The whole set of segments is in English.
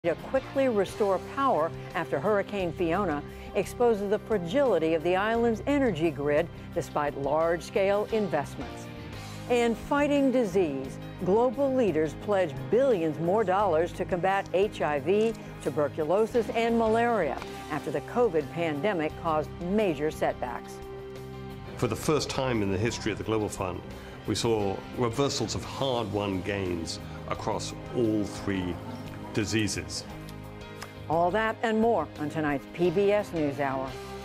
To quickly restore power after Hurricane Fiona exposes the fragility of the island's energy grid despite large-scale investments. And fighting disease, global leaders pledge billions more dollars to combat HIV, tuberculosis, and malaria after the COVID pandemic caused major setbacks. For the first time in the history of the Global Fund, we saw reversals of hard-won gains across all three diseases. All that and more on tonight's PBS NewsHour.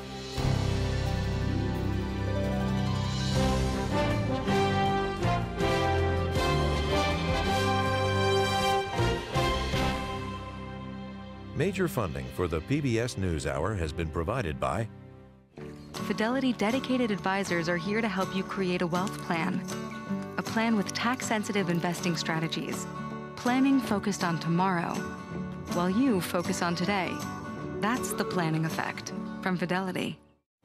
Major funding for the PBS NewsHour has been provided by Fidelity dedicated advisors are here to help you create a wealth plan. A plan with tax-sensitive investing strategies. Planning focused on tomorrow, while you focus on today. That's the planning effect from Fidelity.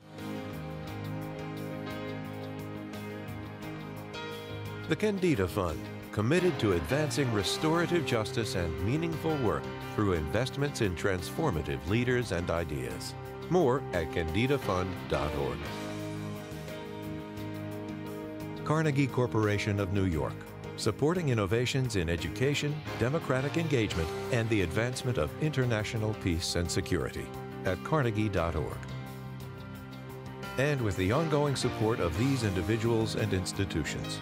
the Kendeda Fund, committed to advancing restorative justice and meaningful work through investments in transformative leaders and ideas. More at KendedaFund.org. Carnegie Corporation of New York, supporting innovations in education, democratic engagement, and the advancement of international peace and security at Carnegie.org. And with the ongoing support of these individuals and institutions.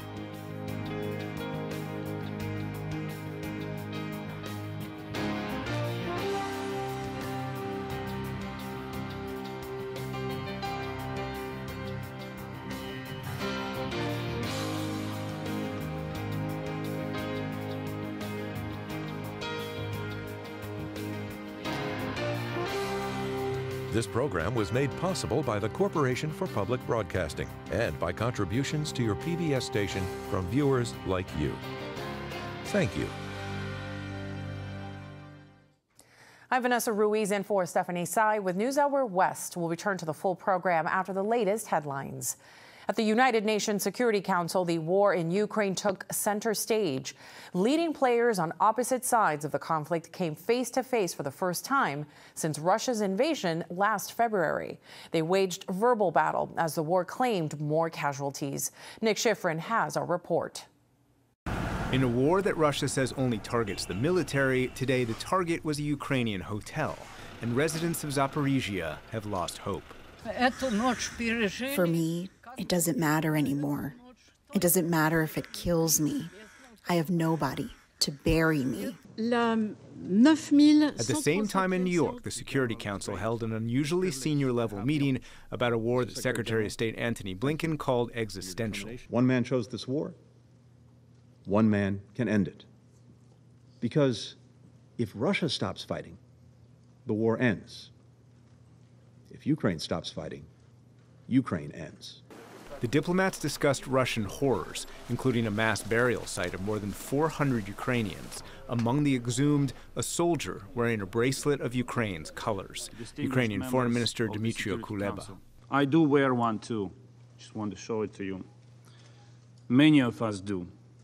This program was made possible by the Corporation for Public Broadcasting and by contributions to your PBS station from viewers like you. Thank you. I'm Vanessa Ruiz in for Stephanie Tsai with NewsHour West. We'll return to the full program after the latest headlines. At the United Nations Security Council, the war in Ukraine took center stage. Leading players on opposite sides of the conflict came face to face for the first time since Russia's invasion last February. They waged verbal battle as the war claimed more casualties. Nick Schifrin has our report. In a war that Russia says only targets the military, today the target was a Ukrainian hotel, and residents of Zaporizhia have lost hope. For me, it doesn't matter anymore. It doesn't matter if it kills me. I have nobody to bury me. At the same time in New York, the Security Council held an unusually senior-level meeting about a war that Secretary of State Antony Blinken called existential. One man chose this war. One man can end it. Because if Russia stops fighting, the war ends. If Ukraine stops fighting, Ukraine ends. The diplomats discussed Russian horrors, including a mass burial site of more than 400 Ukrainians. Among the exhumed, a soldier wearing a bracelet of Ukraine's colors. Ukrainian Foreign Minister Dmytro Kuleba. I do wear one too. Just want to show it to you. Many of us do.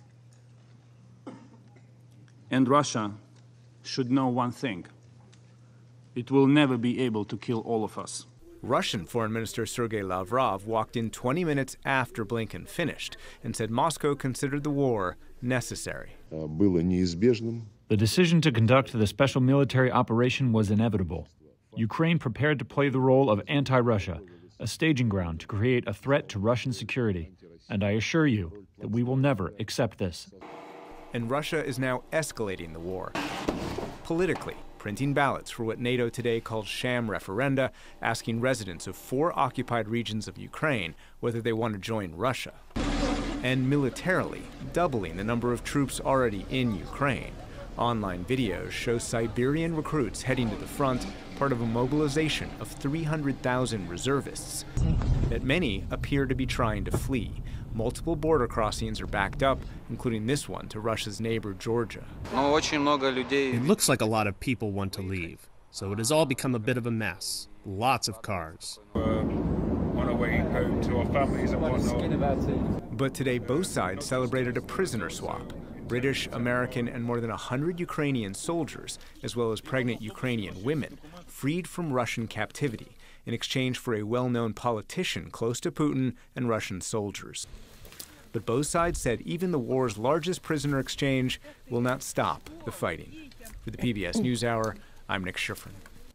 And Russia should know one thing. It will never be able to kill all of us. Russian Foreign Minister Sergei Lavrov walked in 20 minutes after Blinken finished and said Moscow considered the war necessary. The decision to conduct the special military operation was inevitable. Ukraine prepared to play the role of anti-Russia, a staging ground to create a threat to Russian security. And I assure you that we will never accept this. And Russia is now escalating the war. Politically, printing ballots for what NATO today calls sham referenda, asking residents of 4 occupied regions of Ukraine whether they want to join Russia. And militarily, doubling the number of troops already in Ukraine. Online videos show Siberian recruits heading to the front, part of a mobilization of 300,000 reservists. That many appear to be trying to flee. Multiple border crossings are backed up, including this one to Russia's neighbor, Georgia. It looks like a lot of people want to leave, so it has all become a bit of a mess. Lots of cars. On our way home to our families and whatnot. But today, both sides celebrated a prisoner swap. British, American, and more than 100 Ukrainian soldiers, as well as pregnant Ukrainian women, freed from Russian captivity in exchange for a well-known politician close to Putin and Russian soldiers. But both sides said even the war's largest prisoner exchange will not stop the fighting. For the PBS NewsHour, I'm Nick Schifrin.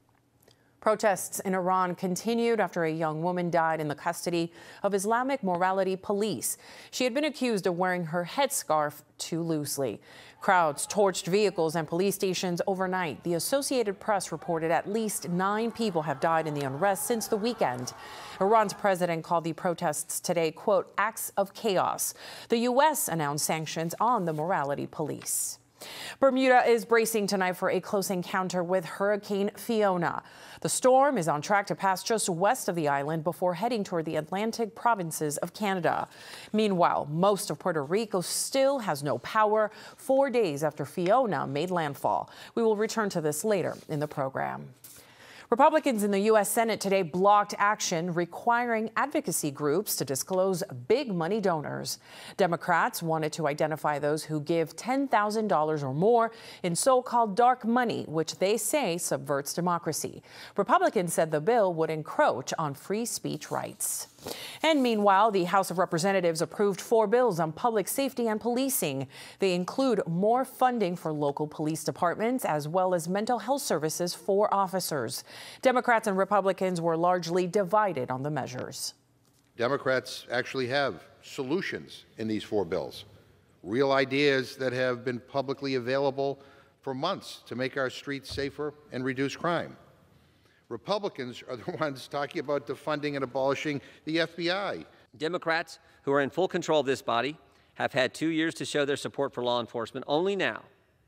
Protests in Iran continued after a young woman died in the custody of Islamic morality police. She had been accused of wearing her headscarf too loosely. Crowds torched vehicles and police stations overnight. The Associated Press reported at least 9 people have died in the unrest since the weekend. Iran's president called the protests today, quote, acts of chaos. The U.S. announced sanctions on the morality police. Bermuda is bracing tonight for a close encounter with Hurricane Fiona. The storm is on track to pass just west of the island before heading toward the Atlantic provinces of Canada. Meanwhile, most of Puerto Rico still has no power 4 days after Fiona made landfall. We will return to this later in the program. Republicans in the U.S. Senate today blocked action requiring advocacy groups to disclose big money donors. Democrats wanted to identify those who give $10,000 or more in so-called dark money, which they say subverts democracy. Republicans said the bill would encroach on free speech rights. And meanwhile, the House of Representatives approved 4 bills on public safety and policing. They include more funding for local police departments as well as mental health services for officers. Democrats and Republicans were largely divided on the measures. Democrats actually have solutions in these 4 bills, real ideas that have been publicly available for months to make our streets safer and reduce crime. Republicans are the ones talking about defunding and abolishing the FBI. Democrats, who are in full control of this body, have had 2 years to show their support for law enforcement. Only now,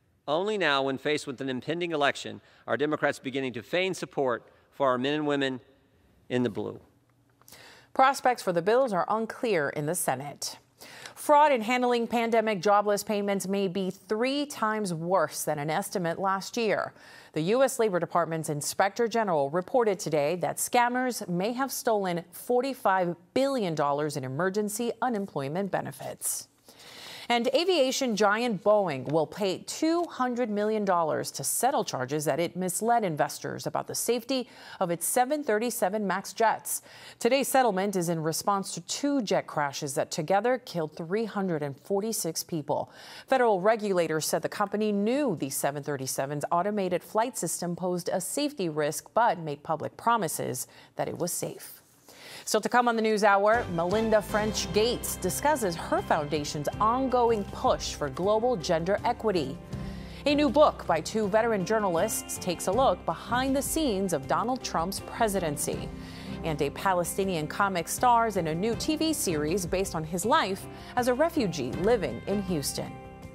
when faced with an impending election, are Democrats beginning to feign support for our men and women in the blue. Prospects for the bills are unclear in the Senate. Fraud in handling pandemic jobless payments may be 3 times worse than an estimate last year. The U.S. Labor Department's Inspector General reported today that scammers may have stolen $45 billion in emergency unemployment benefits. And aviation giant Boeing will pay $200 million to settle charges that it misled investors about the safety of its 737 MAX jets. Today's settlement is in response to 2 jet crashes that together killed 346 people. Federal regulators said the company knew the 737's automated flight system posed a safety risk, but made public promises that it was safe. Still to come on the NewsHour, Melinda French Gates discusses her foundation's ongoing push for global gender equity. A new book by 2 veteran journalists takes a look behind the scenes of Donald Trump's presidency. And a Palestinian comic stars in a new TV series based on his life as a refugee living in Houston.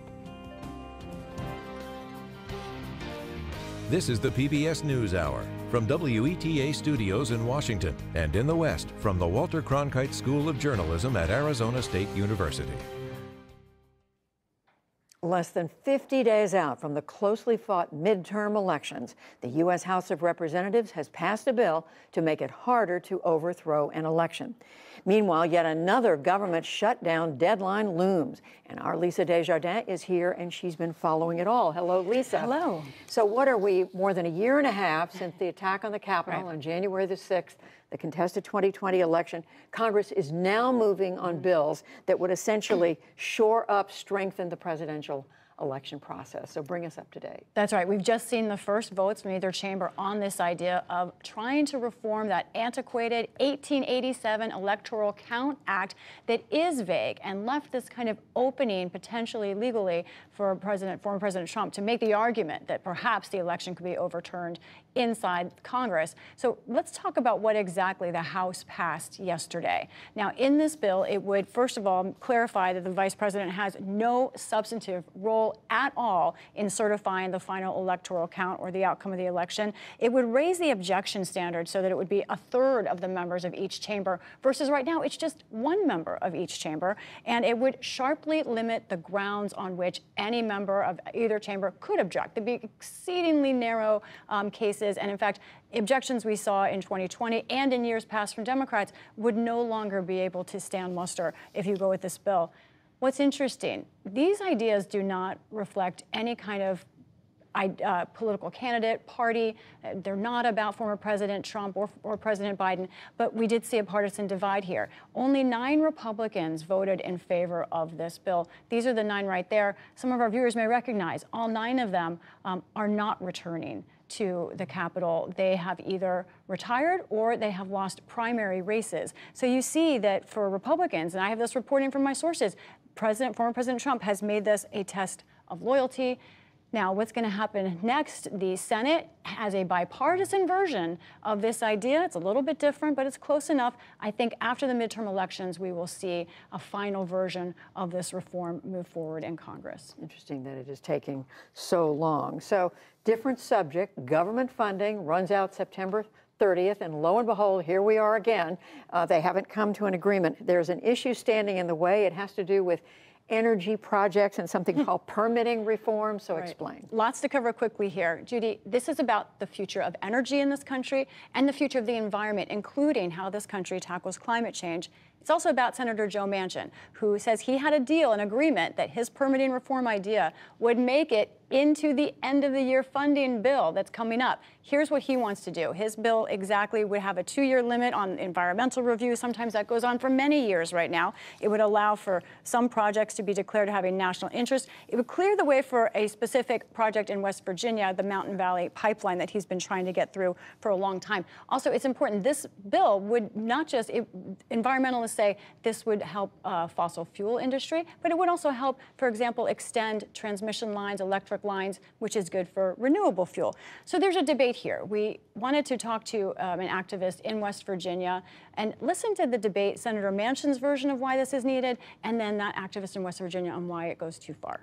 This is the PBS NewsHour from WETA Studios in Washington and in the West from the Walter Cronkite School of Journalism at Arizona State University. Less than 50 days out from the closely fought midterm elections, the U.S. House of Representatives has passed a bill to make it harder to overthrow an election. Meanwhile, yet another government shutdown deadline looms. And our Lisa Desjardins is here, and she's been following it all. Hello, Lisa. Hello. So what are we, more than a year and a half since the attack on the Capitol on January the 6th, the contested 2020 election, Congress is now moving on bills that would essentially shore up, strengthen the presidential election process. So bring us up to date. That's right. We've just seen the first votes from either chamber on this idea of trying to reform that antiquated 1887 Electoral Count Act that is vague and left this kind of opening potentially legally for former President Trump to make the argument that perhaps the election could be overturned inside Congress. So let's talk about what exactly the House passed yesterday. Now, in this bill, it would, first of all, clarify that the vice president has no substantive role at all in certifying the final electoral count or the outcome of the election. It would raise the objection standard so that it would be 1/3 of the members of each chamber versus right now it's just 1 member of each chamber. And it would sharply limit the grounds on which any member of either chamber could object. There'd be exceedingly narrow cases. And in fact, objections we saw in 2020 and in years past from Democrats would no longer be able to stand muster if you go with this bill. What's interesting, these ideas do not reflect any kind of political candidate, party. They're not about former President Trump or President Biden, but we did see a partisan divide here. Only 9 Republicans voted in favor of this bill. These are the 9 right there. Some of our viewers may recognize all 9 of them are not returning to the Capitol. They have either retired or they have lost primary races. So you see that for Republicans, and I have this reporting from my sources, former President Trump has made this a test of loyalty. Now, what's going to happen next? The Senate has a bipartisan version of this idea. It's a little bit different, but it's close enough. I think after the midterm elections, we will see a final version of this reform move forward in Congress. Interesting that it is taking so long. So, different subject, government funding runs out September 30th, and lo and behold, here we are again. They haven't come to an agreement. There's an issue standing in the way. It has to do with energy projects and something called permitting reform. So explain. Lots to cover quickly here. Judy, this is about the future of energy in this country and the future of the environment, including how this country tackles climate change. It's also about Senator Joe Manchin, who says he had a deal, an agreement that his permitting reform idea would make it into the end of the year funding bill that's coming up. Here's what he wants to do. His bill exactly would have a 2-year limit on environmental review. Sometimes that goes on for many years right now. It would allow for some projects to be declared having national interest. It would clear the way for a specific project in West Virginia, the Mountain Valley Pipeline that he's been trying to get through for a long time. Also, it's important, this bill would not just, environmentalists say this would help fossil fuel industry, but it would also help, for example, extend transmission lines, electric lines, which is good for renewable fuel. So there's a debate here. We wanted to talk to an activist in West Virginia and listen to the debate, Senator Manchin's version of why this is needed, and then that activist in West Virginia on why it goes too far.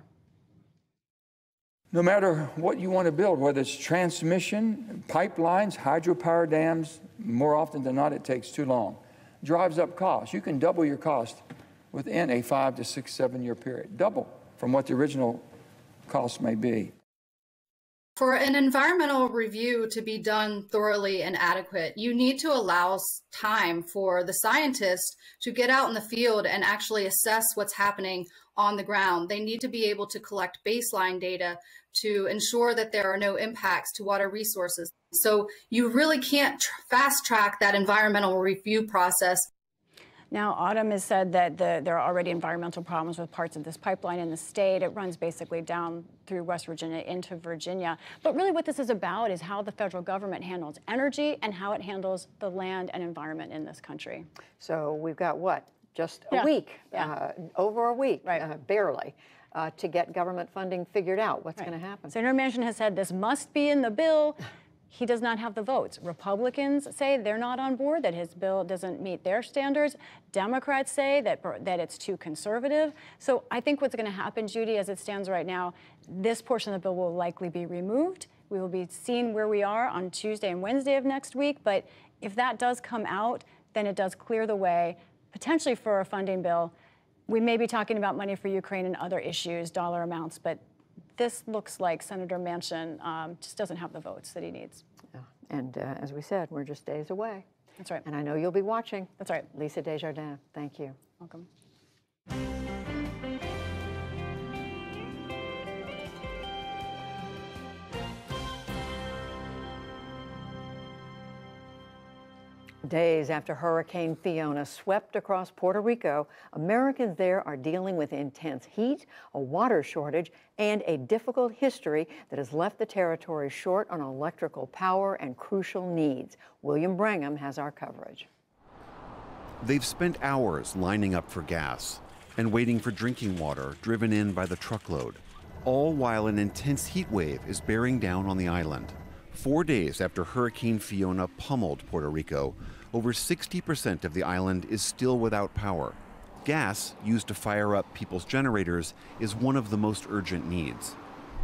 No matter what you want to build, whether it's transmission, pipelines, hydropower dams, more often than not, it takes too long. Drives up costs. You can double your cost within a 5 to 6, 7 year period. Double from what the original cost may be. For an environmental review to be done thoroughly and adequate, you need to allow time for the scientists to get out in the field and actually assess what's happening on the ground. They need to be able to collect baseline data to ensure that there are no impacts to water resources. So you really can't fast track that environmental review process. Now, Autumn has said that there are already environmental problems with parts of this pipeline in the state. It runs basically down through West Virginia into Virginia. But really what this is about is how the federal government handles energy and how it handles the land and environment in this country. So we've got what? Just a week, over a week, barely, to get government funding figured out. What's going to happen? Senator Manchin has said this must be in the bill. He does not have the votes. Republicans say they're not on board, that his bill doesn't meet their standards. Democrats say that it's too conservative. So I think what's going to happen, Judy, as it stands right now, this portion of the bill will likely be removed. We will be seeing where we are on Tuesday and Wednesday of next week. But if that does come out, then it does clear the way, potentially for a funding bill. We may be talking about money for Ukraine and other issues, dollar amounts, but this looks like Senator Manchin just doesn't have the votes that he needs. Yeah. And as we said, we're just days away. That's right. And I know you'll be watching. That's right. Lisa Desjardins, thank you. Welcome. Days after Hurricane Fiona swept across Puerto Rico, Americans there are dealing with intense heat, a water shortage, and a difficult history that has left the territory short on electrical power and crucial needs. William Brangham has our coverage. They've spent hours lining up for gas and waiting for drinking water driven in by the truckload, all while an intense heat wave is bearing down on the island. 4 days after Hurricane Fiona pummeled Puerto Rico, over 60% of the island is still without power. Gas, used to fire up people's generators, is one of the most urgent needs.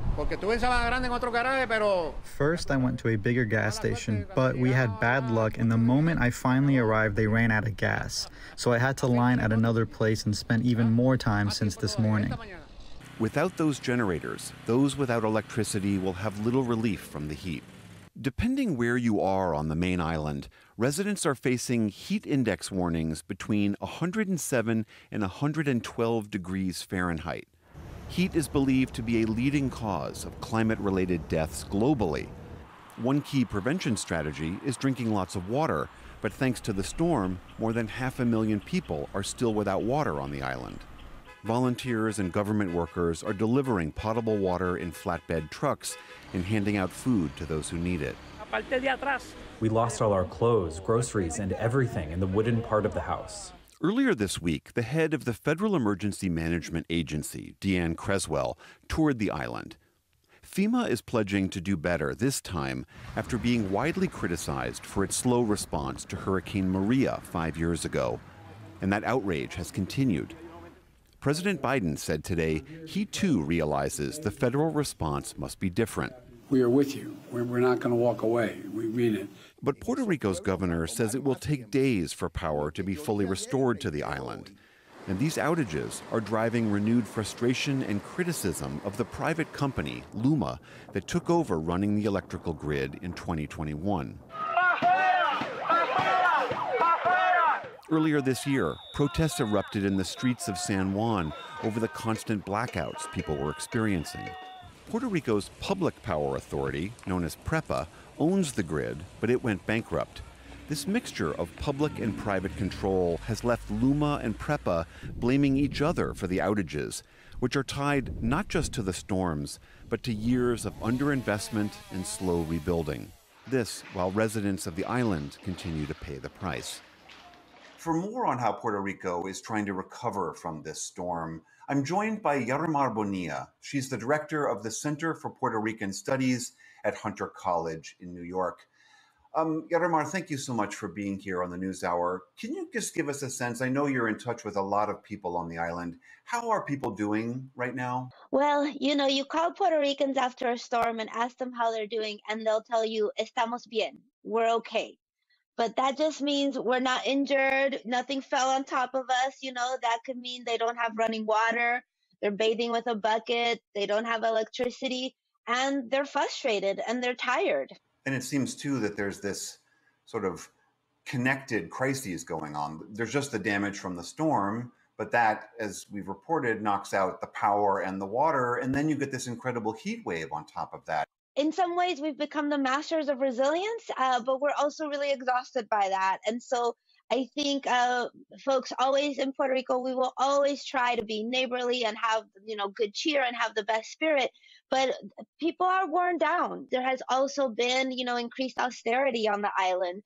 First, I went to a bigger gas station, but we had bad luck, and the moment I finally arrived, they ran out of gas. So I had to line at another place and spent even more time since this morning. Without those generators, those without electricity will have little relief from the heat. Depending where you are on the main island, residents are facing heat index warnings between 107 and 112 degrees Fahrenheit. Heat is believed to be a leading cause of climate-related deaths globally. One key prevention strategy is drinking lots of water, but thanks to the storm, more than 500,000 people are still without water on the island. Volunteers and government workers are delivering potable water in flatbed trucks and handing out food to those who need it. We lost all our clothes, groceries, and everything in the wooden part of the house. Earlier this week, the head of the Federal Emergency Management Agency, Deanne Creswell, toured the island. FEMA is pledging to do better this time after being widely criticized for its slow response to Hurricane Maria 5 years ago. And that outrage has continued. President Biden said today he too realizes the federal response must be different. We are with you. We're not going to walk away. We mean it. But Puerto Rico's governor says it will take days for power to be fully restored to the island. And these outages are driving renewed frustration and criticism of the private company, Luma, that took over running the electrical grid in 2021. Earlier this year, protests erupted in the streets of San Juan over the constant blackouts people were experiencing. Puerto Rico's Public Power Authority, known as PREPA, owns the grid, but it went bankrupt. This mixture of public and private control has left Luma and PREPA blaming each other for the outages, which are tied not just to the storms, but to years of underinvestment and slow rebuilding. This while residents of the island continue to pay the price. For more on how Puerto Rico is trying to recover from this storm, I'm joined by Yarimar Bonilla. She's the director of the Center for Puerto Rican Studies at Hunter College in New York. Yarimar, thank you so much for being here on the NewsHour. Can you just give us a sense? I know you're in touch with a lot of people on the island. How are people doing right now? Well, you call Puerto Ricans after a storm and ask them how they're doing, and they'll tell you, estamos bien, we're okay. But that just means we're not injured, nothing fell on top of us, that could mean they don't have running water, they're bathing with a bucket, they don't have electricity, and they're frustrated and they're tired. And it seems, too, that there's this sort of connected crises going on. There's just the damage from the storm, but that, as we've reported, knocks out the power and the water, and then you get this incredible heat wave on top of that. In some ways, we've become the masters of resilience, but we're also really exhausted by that. And so I think folks always in Puerto Rico, we will always try to be neighborly and have, good cheer and have the best spirit. But people are worn down. There has also been, increased austerity on the island.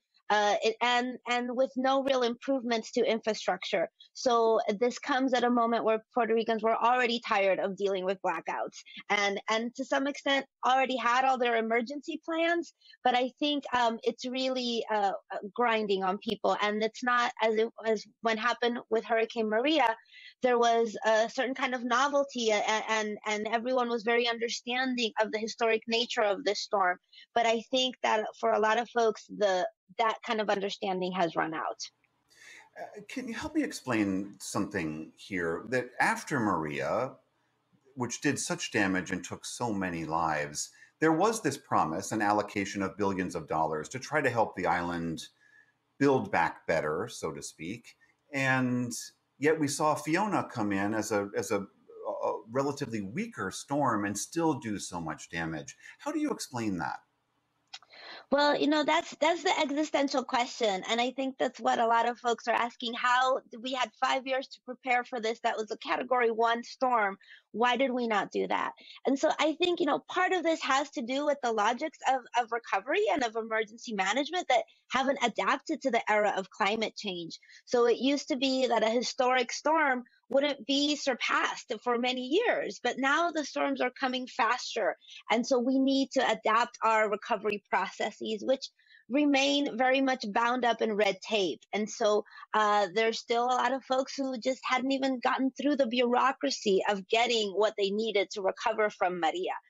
And with no real improvements to infrastructure. So this comes at a moment where Puerto Ricans were already tired of dealing with blackouts and to some extent already had all their emergency plans. But I think it's really grinding on people. And it's not as when happened with Hurricane Maria, there was a certain kind of novelty and everyone was very understanding of the historic nature of this storm. But I think that for a lot of folks, that kind of understanding has run out. Can you help me explain something here? That after Maria, which did such damage and took so many lives, there was this promise, an allocation of billions of dollars to try to help the island build back better, so to speak. And yet we saw Fiona come in as a relatively weaker storm and still do so much damage. How do you explain that? Well, that's the existential question. And I think that's what a lot of folks are asking. How we had 5 years to prepare for this. That was a Category 1 storm. Why did we not do that? And so I think, part of this has to do with the logics of recovery and of emergency management that haven't adapted to the era of climate change. So it used to be that a historic storm wouldn't be surpassed for many years, but now the storms are coming faster. And so we need to adapt our recovery processes, which remain very much bound up in red tape. And so there's still a lot of folks who just hadn't even gotten through the bureaucracy of getting what they needed to recover from Maria.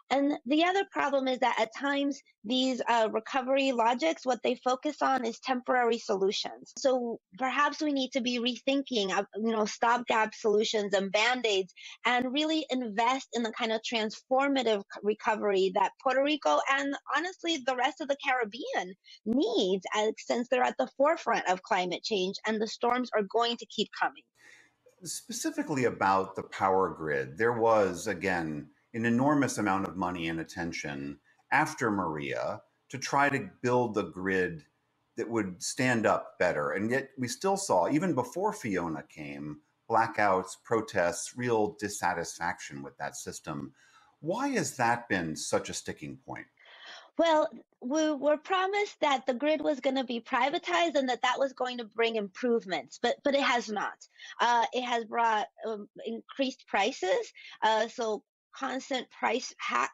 And the other problem is that at times these recovery logics, what they focus on is temporary solutions. So perhaps we need to be rethinking, stopgap solutions and band-aids, and really invest in the kind of transformative recovery that Puerto Rico and honestly the rest of the Caribbean needs, since they're at the forefront of climate change and the storms are going to keep coming. Specifically about the power grid, there was, again, an enormous amount of money and attention after Maria to try to build the grid that would stand up better. And yet we still saw, even before Fiona came, blackouts, protests, real dissatisfaction with that system. Why has that been such a sticking point? Well, we were promised that the grid was going to be privatized and that was going to bring improvements, but it has not. It has brought increased prices, so constant price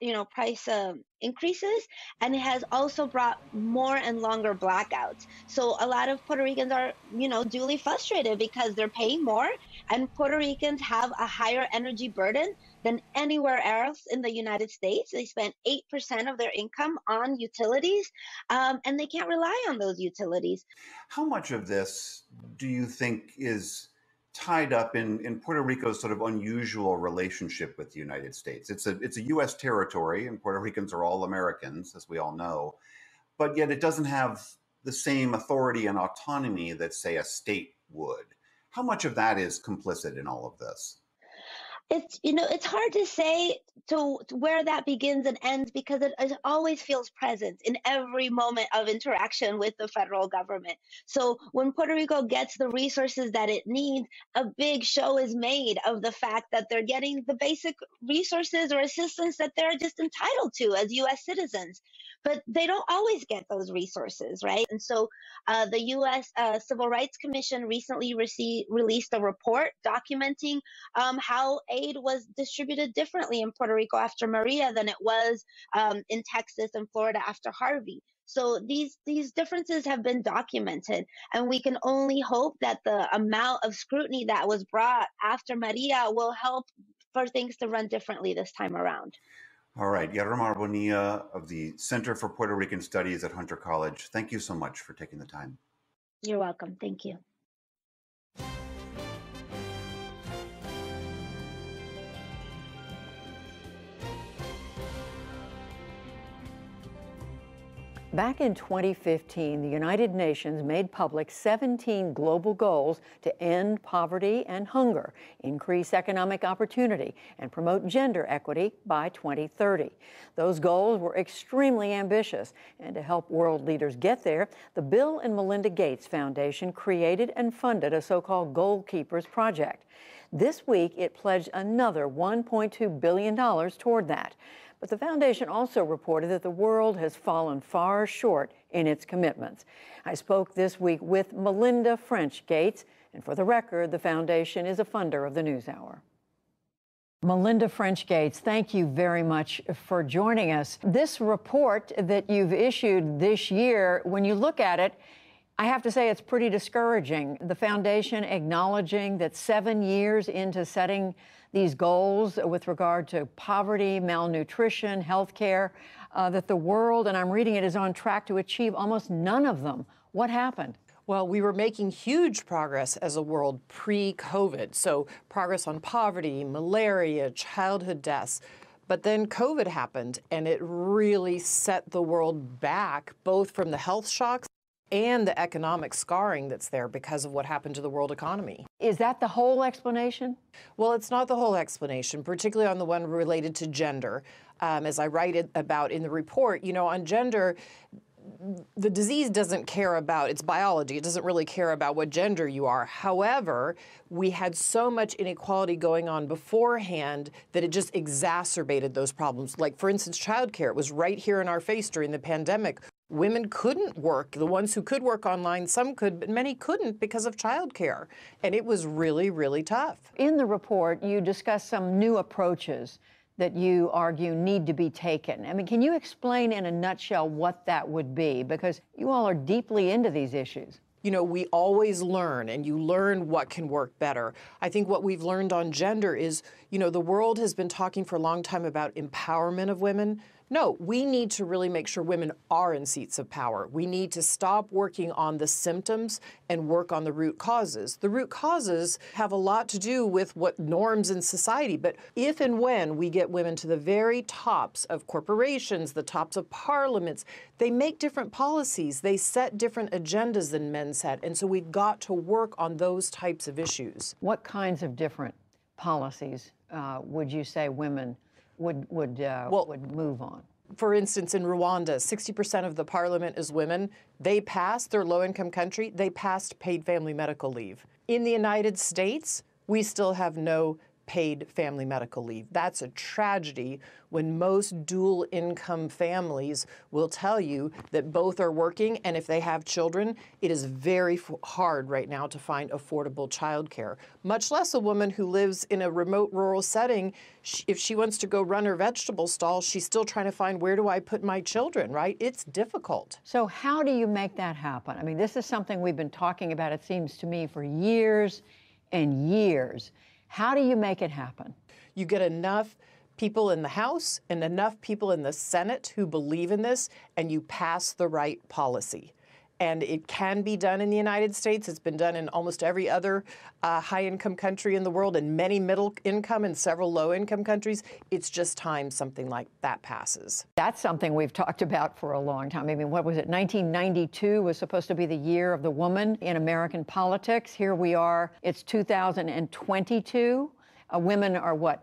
increases, and it has also brought more and longer blackouts. So a lot of Puerto Ricans are, duly frustrated because they're paying more, and Puerto Ricans have a higher energy burden than anywhere else in the United States. They spend 8% of their income on utilities, and they can't rely on those utilities. How much of this do you think is tied up in Puerto Rico's sort of unusual relationship with the United States? It's a U.S. territory, and Puerto Ricans are all Americans, as we all know, but yet it doesn't have the same authority and autonomy that, say, a state would. How much of that is complicit in all of this? It's hard to say to where that begins and ends, because it always feels present in every moment of interaction with the federal government. So when Puerto Rico gets the resources that it needs, a big show is made of the fact that they're getting the basic resources or assistance that they're just entitled to as U.S. citizens. But they don't always get those resources, right? And so the U.S. Civil Rights Commission recently released a report documenting how aid was distributed differently in Puerto Rico after Maria than it was in Texas and Florida after Harvey. So these differences have been documented, and we can only hope that the amount of scrutiny that was brought after Maria will help for things to run differently this time around. All right, Yermar Bonilla of the Center for Puerto Rican Studies at Hunter College. Thank you so much for taking the time. You're welcome. Thank you. Back in 2015, the United Nations made public 17 global goals to end poverty and hunger, increase economic opportunity, and promote gender equity by 2030. Those goals were extremely ambitious, and to help world leaders get there, the Bill and Melinda Gates Foundation created and funded a so-called Goal Keepers project. This week, it pledged another $1.2 billion toward that. But the foundation also reported that the world has fallen far short in its commitments. I spoke this week with Melinda French Gates, and for the record, the foundation is a funder of the NewsHour. Melinda French Gates, thank you very much for joining us. This report that you've issued this year, when you look at it, I have to say it's pretty discouraging. The foundation acknowledging that 7 years into setting these goals with regard to poverty, malnutrition, health care, that the world, and I'm reading it, is on track to achieve almost none of them. What happened? Well, we were making huge progress as a world pre-COVID. So progress on poverty, malaria, childhood deaths. But then COVID happened, and it really set the world back, both from the health shocks and the economic scarring that's there because of what happened to the world economy. Is that the whole explanation? Well, it's not the whole explanation, particularly on the one related to gender. As I write about in the report, on gender, the disease doesn't care about its biology. It doesn't really care about what gender you are. However, we had so much inequality going on beforehand that it just exacerbated those problems. Like, for instance, childcare. It was right here in our face during the pandemic. Women couldn't work. The ones who could work online, some could, but many couldn't because of childcare. And it was really, really tough. In the report, you discuss some new approaches that you argue need to be taken. I mean, can you explain in a nutshell what that would be? Because you all are deeply into these issues. you know, we always learn, and you learn what can work better. I think what we've learned on gender is, you know, the world has been talking for a long time about empowerment of women. No, we need to really make sure women are in seats of power. We need to stop working on the symptoms and work on the root causes. The root causes have a lot to do with what norms in society, but if and when we get women to the very tops of corporations, the tops of parliaments, they make different policies. They set different agendas than men set, and so we've got to work on those types of issues. What kinds of different policies would you say women would move on? For instance, in Rwanda, 60% of the parliament is women. They passed, they're a low-income country, they passed paid family medical leave. In the United States, we still have no paid family medical leave. That's a tragedy when most dual income families will tell you that both are working, and if they have children, it is very hard right now to find affordable childcare. Much less a woman who lives in a remote rural setting, if she wants to go run her vegetable stall, she's still trying to find, where do I put my children, right? It's difficult. So how do you make that happen? I mean, this is something we've been talking about, it seems to me, for years and years. How do you make it happen? You get enough people in the House and enough people in the Senate who believe in this, and you pass the right policy. And it can be done in the United States. It's been done in almost every other high-income country in the world, and many middle-income and several low-income countries. It's just time something like that passes. That's something we've talked about for a long time. I mean, what was it? 1992 was supposed to be the year of the woman in American politics. Here we are. It's 2022. Women are, what,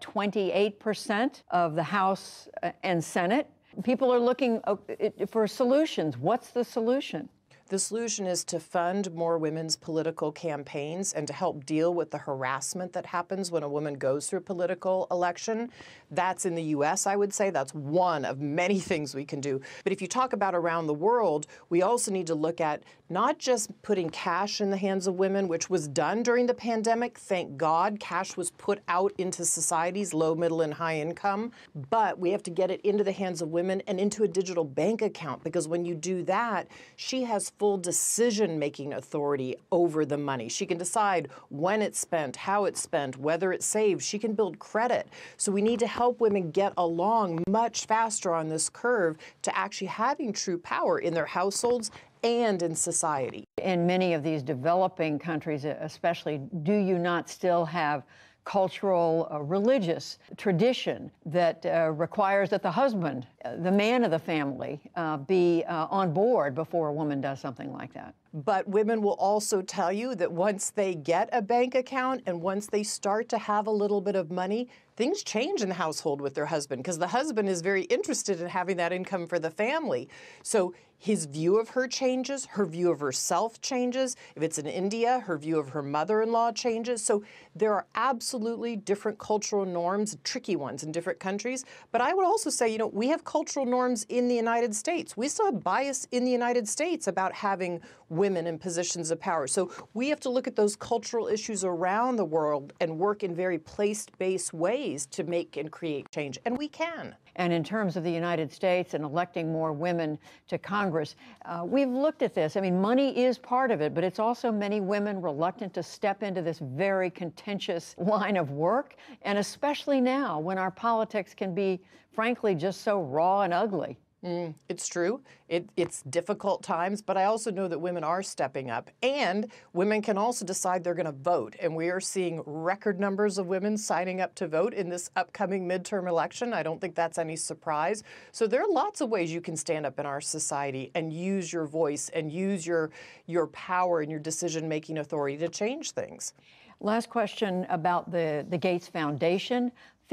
28% of the House and Senate? People are looking for solutions. What's the solution? The solution is to fund more women's political campaigns and to help deal with the harassment that happens when a woman goes through a political election. That's in the U.S., I would say. That's one of many things we can do. But if you talk about around the world, we also need to look at not just putting cash in the hands of women, which was done during the pandemic. Thank God cash was put out into societies, low, middle, and high income. But we have to get it into the hands of women and into a digital bank account, because when you do that, she has full decision-making authority over the money. She can decide when it's spent, how it's spent, whether it's saved. She can build credit. So we need to help women get along much faster on this curve to actually having true power in their households and in society. In many of these developing countries especially, do you not still have cultural, religious tradition that requires that the husband, the man of the family, be on board before a woman does something like that? But women will also tell you that once they get a bank account and once they start to have a little bit of money, things change in the household with their husband, because the husband is very interested in having that income for the family. So his view of her changes, her view of herself changes. If it's in India, her view of her mother-in-law changes. So there are absolutely different cultural norms, tricky ones in different countries. But I would also say, you know, we have cultural norms in the United States. We still have bias in the United States about having women in positions of power. So we have to look at those cultural issues around the world and work in very place-based ways to make and create change. And we can. And in terms of the United States and electing more women to Congress, we've looked at this. I mean, money is part of it, but it's also many women reluctant to step into this very contentious line of work, and especially now when our politics can be, frankly, just so raw and ugly. It's true. It's difficult times, but I also know that women are stepping up, and women can also decide they're going to vote. And we are seeing record numbers of women signing up to vote in this upcoming midterm election. I don't think that's any surprise. So there are lots of ways you can stand up in our society and use your voice and use your power and your decision-making authority to change things. Last question about the Gates Foundation.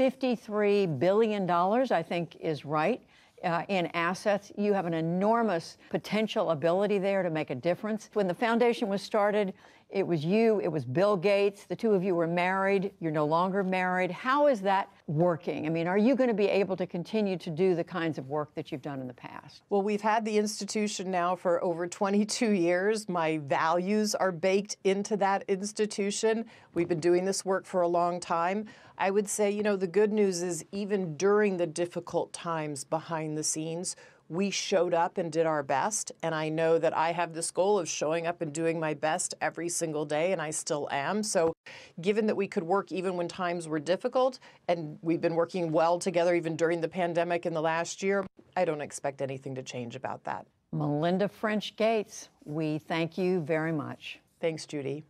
$53 billion, I think, is right. In assets. You have an enormous potential ability there to make a difference. When the foundation was started, it was you, it was Bill Gates, the two of you were married, you're no longer married. How is that working? I mean, are you going to be able to continue to do the kinds of work that you've done in the past? Well, we've had the institution now for over 22 years. My values are baked into that institution. We've been doing this work for a long time. I would say, you know, the good news is even during the difficult times behind the scenes, we showed up and did our best. And I know that I have this goal of showing up and doing my best every single day, and I still am. So given that we could work even when times were difficult, and we've been working well together even during the pandemic in the last year, I don't expect anything to change about that. Melinda French Gates, we thank you very much. Thanks, Judy.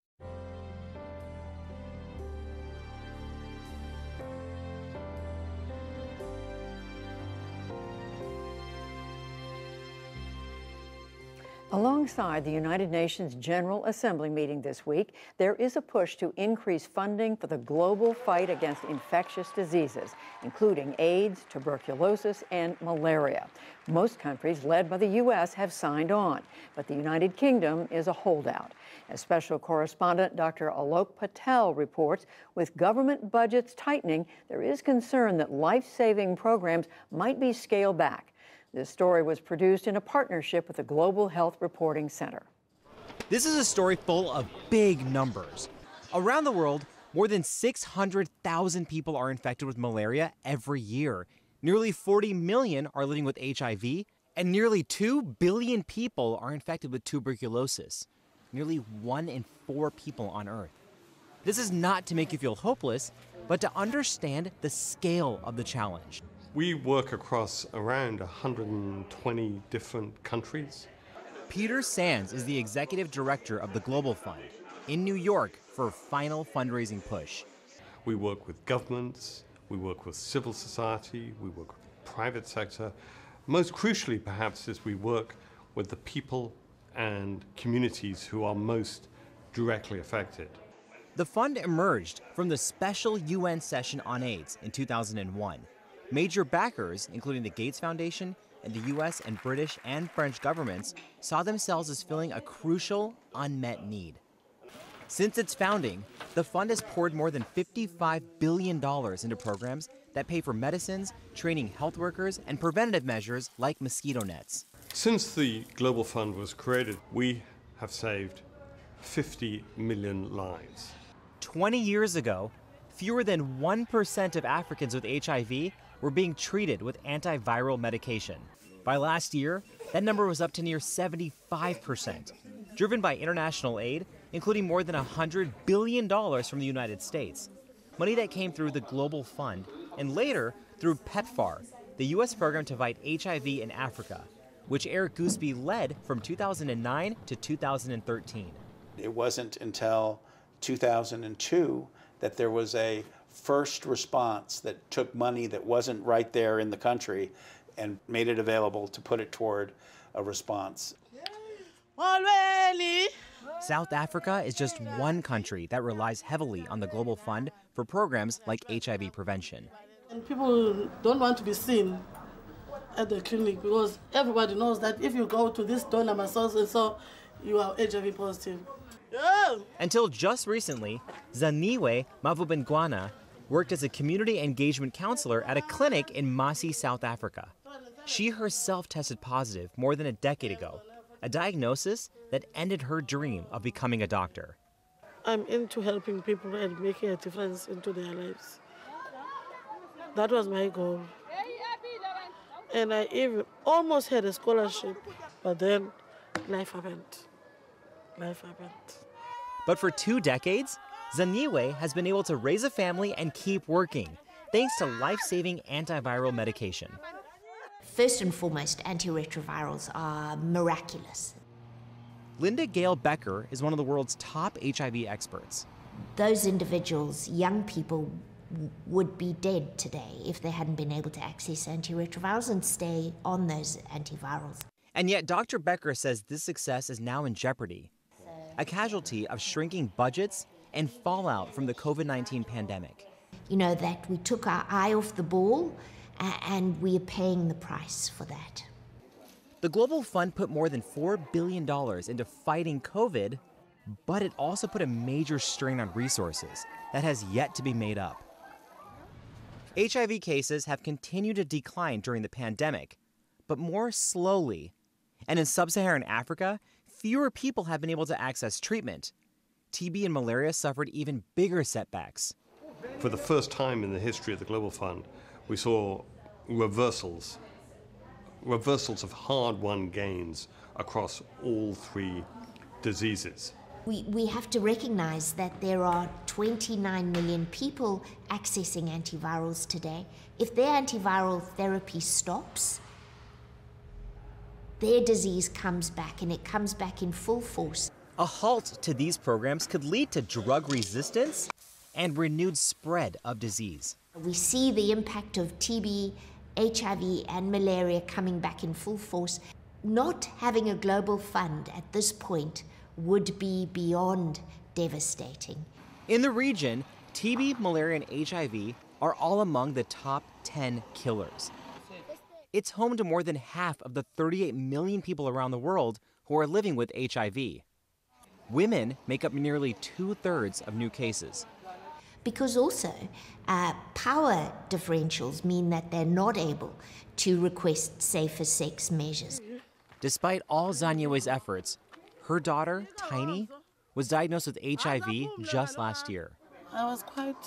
Alongside the United Nations General Assembly meeting this week, there is a push to increase funding for the global fight against infectious diseases, including AIDS, tuberculosis, and malaria. Most countries, led by the U.S., have signed on, but the United Kingdom is a holdout. As special correspondent Dr. Alok Patel reports, with government budgets tightening, there is concern that life-saving programs might be scaled back. This story was produced in a partnership with the Global Health Reporting Center. This is a story full of big numbers. Around the world, more than 600,000 people are infected with malaria every year. Nearly 40 million are living with HIV, and nearly 2 billion people are infected with tuberculosis. Nearly 1 in 4 people on Earth. This is not to make you feel hopeless, but to understand the scale of the challenge. We work across around 120 different countries. Peter Sands is the executive director of the Global Fund in New York for a final fundraising push. We work with governments, we work with civil society, we work with the private sector. Most crucially, perhaps, is we work with the people and communities who are most directly affected. The fund emerged from the special UN session on AIDS in 2001. Major backers, including the Gates Foundation and the US and British and French governments, saw themselves as filling a crucial, unmet need. Since its founding, the fund has poured more than $55 billion into programs that pay for medicines, training health workers, and preventative measures like mosquito nets. Since the Global Fund was created, we have saved 50 million lives. 20 years ago, fewer than 1% of Africans with HIV were being treated with antiviral medication. By last year, that number was up to near 75%, driven by international aid, including more than $100 billion from the United States. Money that came through the Global Fund and later through PEPFAR, the U.S. program to fight HIV in Africa, which Eric Gooseby led from 2009 to 2013. It wasn't until 2002 that there was a first response that took money that wasn't right there in the country and made it available to put it toward a response. South Africa is just one country that relies heavily on the Global Fund for programs like HIV prevention. And people don't want to be seen at the clinic because everybody knows that if you go to this donor muscles and so you are HIV positive. Yeah. Until just recently, Zaniwe Mavubengwana worked as a community engagement counselor at a clinic in Masi, South Africa. She herself tested positive more than a decade ago, a diagnosis that ended her dream of becoming a doctor. I'm into helping people and making a difference into their lives. That was my goal. And I even almost had a scholarship, but then life happened. Life happened. But for 2 decades, Zaniwe has been able to raise a family and keep working, thanks to life-saving antiviral medication. First and foremost, antiretrovirals are miraculous. Linda Gale Becker is one of the world's top HIV experts. Those individuals, young people, would be dead today if they hadn't been able to access antiretrovirals and stay on those antivirals. And yet Dr. Becker says this success is now in jeopardy, a casualty of shrinking budgets and fallout from the COVID-19 pandemic. You know, that we took our eye off the ball and we are paying the price for that. The Global Fund put more than $4 billion into fighting COVID, but it also put a major strain on resources that has yet to be made up. HIV cases have continued to decline during the pandemic, but more slowly. And in sub-Saharan Africa, fewer people have been able to access treatment. TB and malaria suffered even bigger setbacks. For the first time in the history of the Global Fund, we saw reversals reversals of hard-won gains across all three diseases. We have to recognize that there are 29 million people accessing antivirals today. If their antiviral therapy stops, their disease comes back, and it comes back in full force. A halt to these programs could lead to drug resistance and renewed spread of disease. We see the impact of TB, HIV, and malaria coming back in full force. Not having a global fund at this point would be beyond devastating. In the region, TB, malaria, and HIV are all among the top 10 killers. It's home to more than half of the 38 million people around the world who are living with HIV. Women make up nearly 2/3 of new cases. Because also, power differentials mean that they're not able to request safer sex measures. Despite all Zanyewe's efforts, her daughter, Tiny, was diagnosed with HIV just last year. I was quite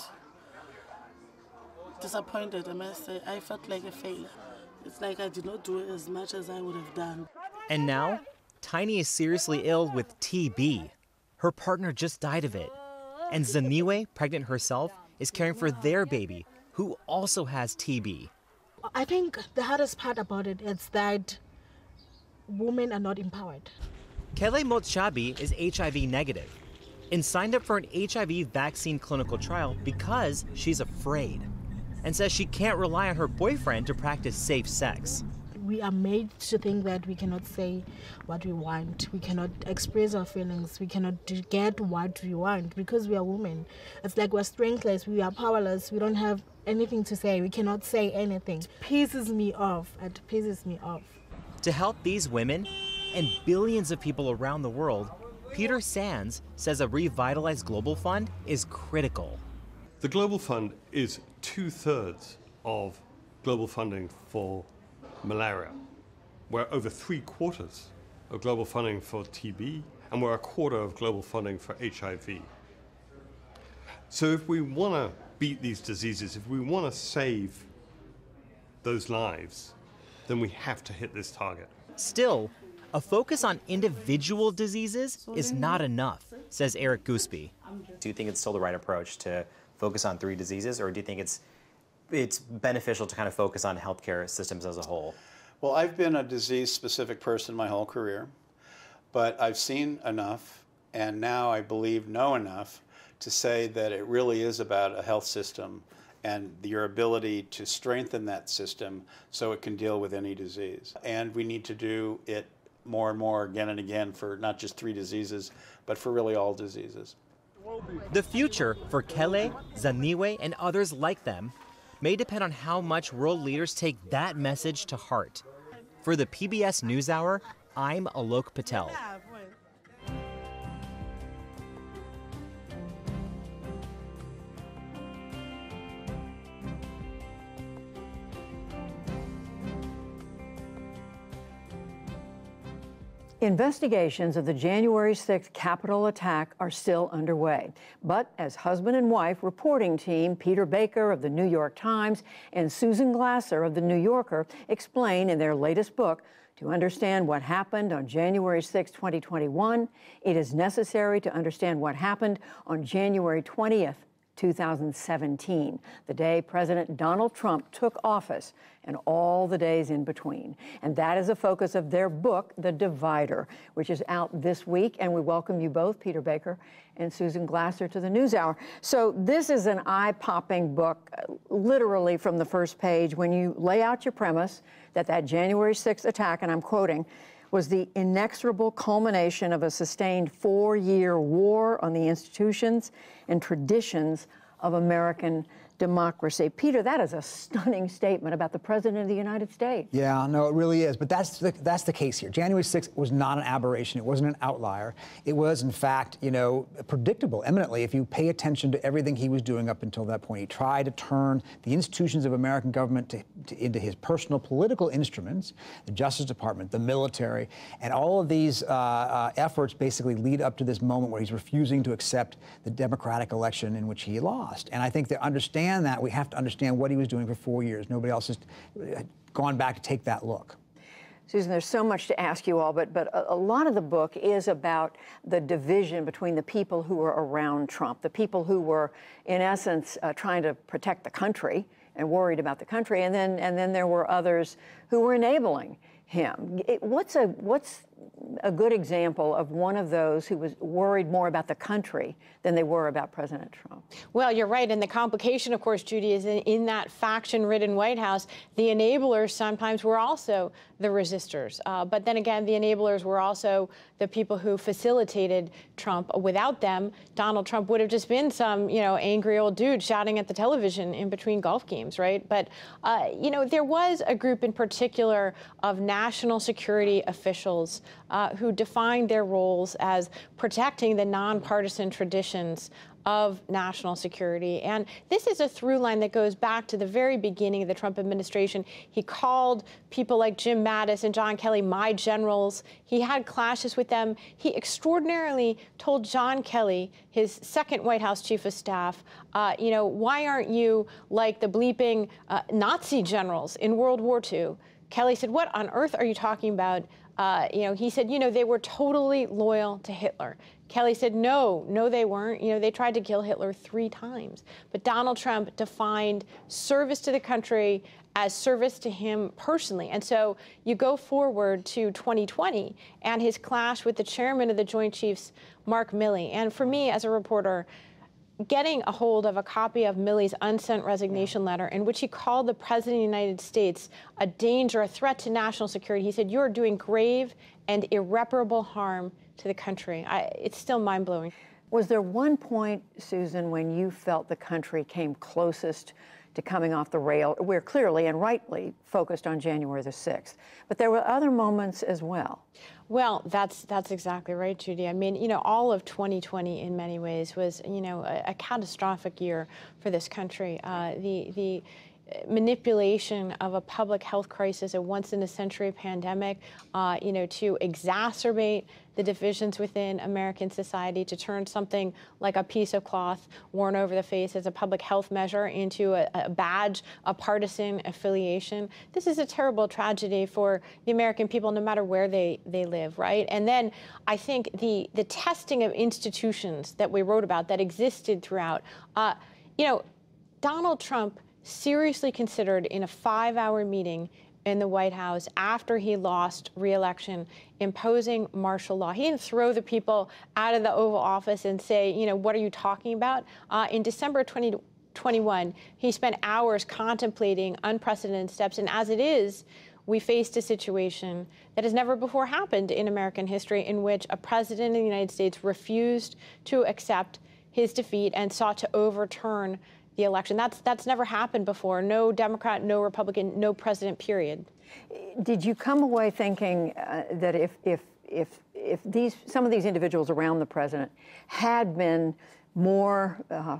disappointed, I must say. I felt like a failure. It's like I did not do as much as I would have done. And now, Tiny is seriously ill with TB. Her partner just died of it. And Zanyewe, pregnant herself, is caring for their baby, who also has TB. I think the hardest part about it is that women are not empowered. Kele Motshabi is HIV negative and signed up for an HIV vaccine clinical trial because she's afraid and says she can't rely on her boyfriend to practice safe sex. We are made to think that we cannot say what we want. We cannot express our feelings. We cannot get what we want because we are women. It's like we're strengthless. We are powerless. We don't have anything to say. We cannot say anything. It pisses me off. It pisses me off. To help these women and billions of people around the world, Peter Sands says a revitalized global fund is critical. The Global Fund is 2/3 of global funding for malaria. We're over 3/4 of global funding for TB, and we're 1/4 of global funding for HIV. So if we want to beat these diseases, if we want to save those lives, then we have to hit this target. Still, a focus on individual diseases is not enough, says Eric Goosby. Do you think it's still the right approach to focus on 3 diseases, or do you think it's beneficial to kind of focus on healthcare systems as a whole? Well, I've been a disease-specific person my whole career, but I've seen enough, and now I believe know enough to say that it really is about a health system and your ability to strengthen that system so it can deal with any disease. And we need to do it more and more again and again for not just 3 diseases, but for really all diseases. The future for Kele, Zanyewe, and others like them may depend on how much world leaders take that message to heart. For the PBS NewsHour, I'm Alok Patel. Investigations of the January 6th Capitol attack are still underway. But as husband and wife reporting team Peter Baker of the New York Times and Susan Glasser of the New Yorker explain in their latest book, to understand what happened on January 6, 2021, it is necessary to understand what happened on January 20th, 2017, the day President Donald Trump took office, and all the days in between. And that is a focus of their book, The Divider, which is out this week. And we welcome you both, Peter Baker and Susan Glasser, to the NewsHour. So this is an eye-popping book, literally from the first page, when you lay out your premise that January 6th attack, and I'm quoting, was the inexorable culmination of a sustained 4-year war on the institutions and traditions of American democracy. Peter, that is a stunning statement about the President of the United States. Yeah, no, it really is. But that's the case here. January 6th was not an aberration. It wasn't an outlier. It was, in fact, predictable eminently if you pay attention to everything he was doing up until that point. He tried to turn the institutions of American government into his personal political instruments, the Justice Department, the military, and all of these efforts basically lead up to this moment where he's refusing to accept the Democratic election in which he lost. And I think to understand that, we have to understand what he was doing for 4 years. Nobody else has gone back to take that look. Susan, there's so much to ask you all, but a lot of the book is about the division between the people who were around Trump, the people who were, in essence, trying to protect the country and worried about the country, and then there were others who were enabling him. What's a good example of one of those who was worried more about the country than they were about President Trump? Well, you're right. And the complication, of course, Judy, is in that faction-ridden White House, the enablers sometimes were also the resistors. But then again, the enablers were also the people who facilitated Trump. Without them, Donald Trump would have just been some, angry old dude shouting at the television in between golf games, right? But, there was a group in particular of national security officials who defined their roles as protecting the nonpartisan traditions of national security. And this is a through line that goes back to the very beginning of the Trump administration. He called people like Jim Mattis and John Kelly my generals. He had clashes with them. He extraordinarily told John Kelly, his second White House chief of staff, why aren't you like the bleeping Nazi generals in World War II? Kelly said, what on earth are you talking about? He said, they were totally loyal to Hitler. Kelly said, no, they weren't. They tried to kill Hitler 3 times. But Donald Trump defined service to the country as service to him personally. And so you go forward to 2020 and his clash with the chairman of the Joint Chiefs, Mark Milley. And for me as a reporter, getting a hold of a copy of Milley's unsent resignation letter in which he called the President of the United States a danger, a threat to national security. He said, you're doing grave and irreparable harm to the country. It's still mind-blowing. Was there one point, Susan, when you felt the country came closest to coming off the rail? We're clearly and rightly focused on January the 6th, but there were other moments as well. Well, that's exactly right, Judy. I mean, all of 2020 in many ways was, a catastrophic year for this country. The manipulation of a public health crisis, a once-in-a-century pandemic, to exacerbate the divisions within American society, to turn something like a piece of cloth worn over the face as a public health measure into a badge of partisan affiliation. This is a terrible tragedy for the American people, no matter where they live, right? And then I think the testing of institutions that we wrote about that existed throughout, Donald Trump seriously considered in a 5-hour meeting in the White House after he lost re-election imposing martial law. He didn't throw the people out of the Oval Office and say, what are you talking about? In December 2021, he spent hours contemplating unprecedented steps. And as it is, we faced a situation that has never before happened in American history in which a president of the United States refused to accept his defeat and sought to overturn the election. That's never happened before. No Democrat, no Republican, no president, period. Did you come away thinking that if some of these individuals around the president had been more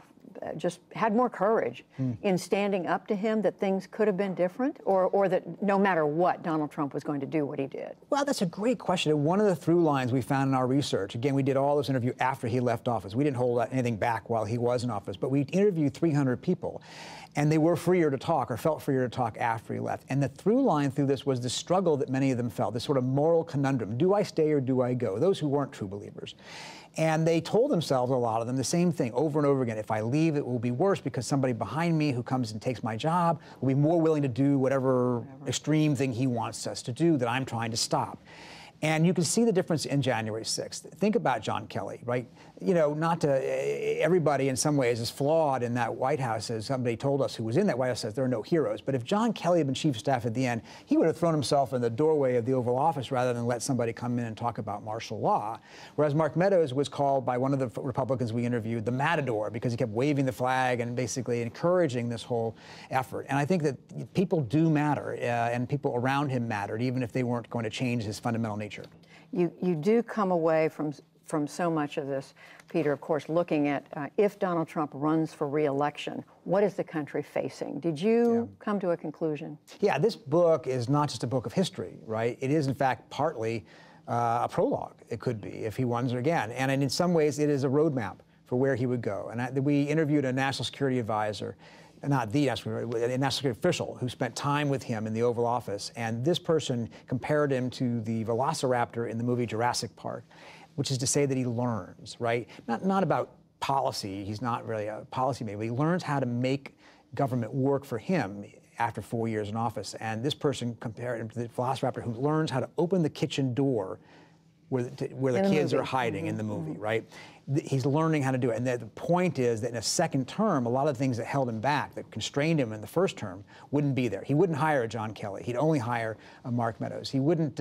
had more courage in standing up to him, that things could have been different, or that no matter what, Donald Trump was going to do what he did? Well, that's a great question. And one of the through lines we found in our research, again, we did all this interview after he left office. We didn't hold anything back while he was in office, but we interviewed 300 people, and they were freer to talk or felt freer to talk after he left. And the through line through this was the struggle that many of them felt, this sort of moral conundrum. Do I stay or do I go? Those who weren't true believers. And they told themselves, a lot of them, the same thing over and over again. If I leave, it will be worse because somebody behind me who comes and takes my job will be more willing to do whatever extreme thing he wants us to do that I'm trying to stop. And you can see the difference in January 6th. Think about John Kelly, right? Not to everybody in some ways is flawed in that White House, as somebody told us who was in that White House says there are no heroes. But if John Kelly had been chief of staff at the end, he would have thrown himself in the doorway of the Oval Office rather than let somebody come in and talk about martial law. Whereas Mark Meadows was called by one of the Republicans we interviewed the Matador because he kept waving the flag and basically encouraging this whole effort. And I think that people do matter, and people around him mattered, even if they weren't going to change his fundamental nature. You do come away from so much of this, Peter, of course, looking at if Donald Trump runs for re-election, what is the country facing? Did you come to a conclusion? Yeah, this book is not just a book of history, right? It is, in fact, partly a prologue, it could be, if he runs again. And in some ways, it is a roadmap for where he would go. And we interviewed a national security advisor not the national security, a national security official who spent time with him in the Oval Office. And this person compared him to the velociraptor in the movie Jurassic Park, which is to say that he learns, right? Not about policy. He's not really a policymaker, but he learns how to make government work for him after 4 years in office. And this person compared him to the velociraptor who learns how to open the kitchen door where the kids are hiding in the movie, right? He's learning how to do it. And the point is that in a second term, a lot of the things that held him back, that constrained him in the first term, wouldn't be there. He wouldn't hire a John Kelly. He'd only hire a Mark Meadows. He wouldn't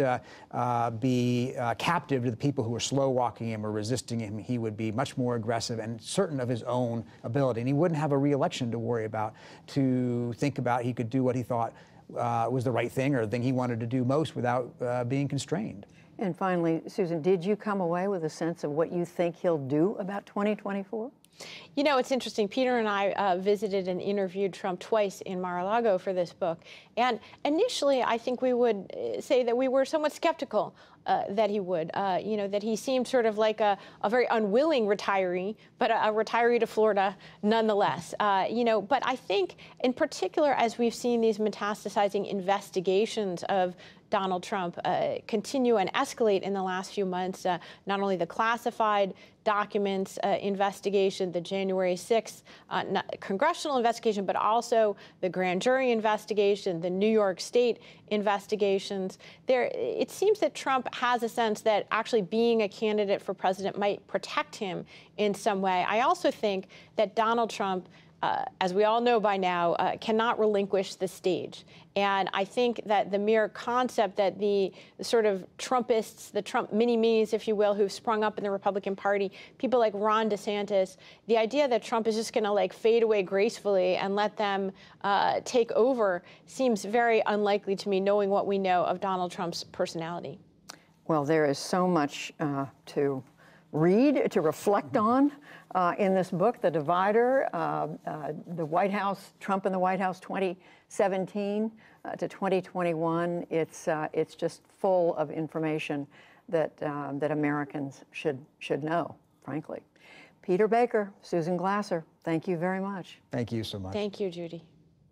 be captive to the people who were slow-walking him or resisting him. He would be much more aggressive and certain of his own ability. And he wouldn't have a re-election to worry about, to think about he could do what he thought was the right thing or the thing he wanted to do most without being constrained. And finally, Susan, did you come away with a sense of what you think he'll do about 2024? You know, it's interesting. Peter and I visited and interviewed Trump twice in Mar-a-Lago for this book. And initially, I think we would say that we were somewhat skeptical that he would. You know, that he seemed sort of like a very unwilling retiree, but a retiree to Florida nonetheless. You know, but I think in particular, as we've seen these metastasizing investigations of Donald Trump continue and escalate in the last few months, not only the classified documents investigation, the January 6th congressional investigation, but also the grand jury investigation, the New York State investigations. It seems that Trump has a sense that actually being a candidate for president might protect him in some way. I also think that Donald Trump, as we all know by now, cannot relinquish the stage. And I think that the mere concept that the sort of Trumpists, the Trump mini-me's, if you will, who've sprung up in the Republican Party, people like Ron DeSantis, the idea that Trump is just going to like fade away gracefully and let them take over seems very unlikely to me, knowing what we know of Donald Trump's personality. Well, there is so much to read, to reflect on in this book, The Divider, the White House, Trump in the White House 2017 to 2021. It's just full of information that Americans should know, frankly. Peter Baker, Susan Glasser, thank you very much. Thank you so much. Thank you, Judy.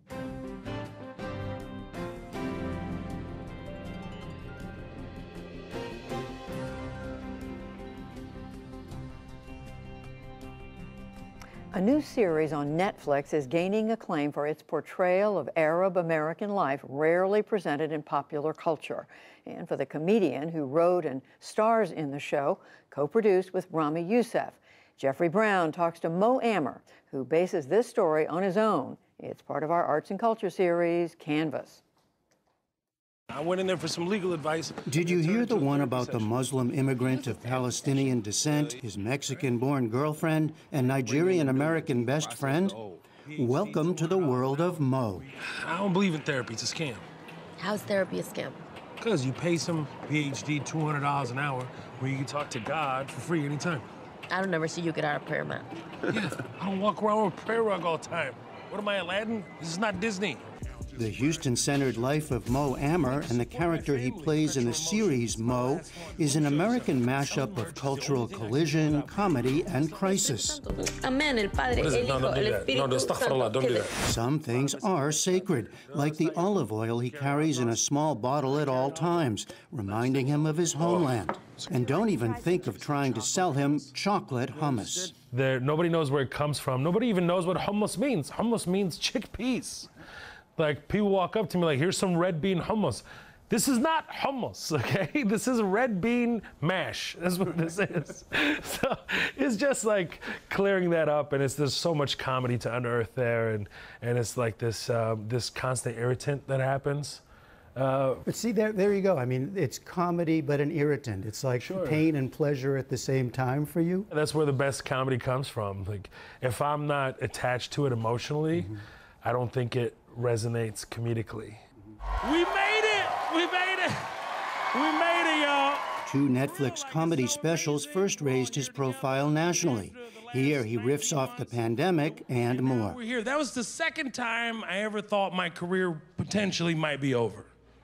A new series on Netflix is gaining acclaim for its portrayal of Arab American life rarely presented in popular culture, and for the comedian who wrote and stars in the show, co-produced with Rami Youssef. Jeffrey Brown talks to Mo Amer, who bases this story on his own. It's part of our Arts and Culture series, Canvas. I went in there for some legal advice. Did you hear the one about the Muslim immigrant of Palestinian descent, his Mexican-born girlfriend, and Nigerian-American best friend? Welcome to the world of Mo. I don't believe in therapy. It's a scam. How's therapy a scam? Because you pay some PhD $200 an hour where you can talk to God for free anytime. I don't ever see you get out of prayer mat. Yeah, I don't walk around with a prayer rug all the time. What am I, Aladdin? This is not Disney. The Houston-centered life of Mo Amer and the character he plays in the series Mo is an American mashup of cultural collision, comedy, and crisis. Amen, el Padre, el Hijo, el Espíritu Santo. Don't do that. Some things are sacred, like the olive oil he carries in a small bottle at all times, reminding him of his homeland. And don't even think of trying to sell him chocolate hummus. Nobody knows where it comes from. Nobody even knows what hummus means. Hummus means chickpeas. Like, people walk up to me like, here's some red bean hummus. This is not hummus, okay? This is red bean mash. That's what this is. So it's just like clearing that up, and there's so much comedy to unearth there, and it's like this this constant irritant that happens. But see, there you go. I mean, it's comedy, but an irritant. It's like pain and pleasure at the same time for you. That's where the best comedy comes from. Like, if I'm not attached to it emotionally, I don't think it resonates comedically. We made it! We made it! We made it, y'all! 2 Netflix comedy specials first raised his profile nationally. Here, he riffs off the pandemic and more. We're here. That was the second time I ever thought my career potentially might be over.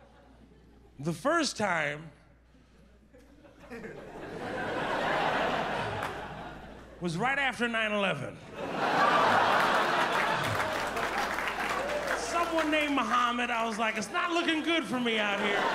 The first time was right after 9/11. someone named Muhammad, I was like, it's not looking good for me out here.